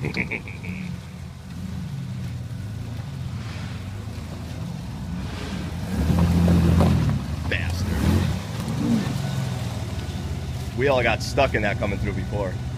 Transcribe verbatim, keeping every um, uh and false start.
Bastard. We all got stuck in that coming through before.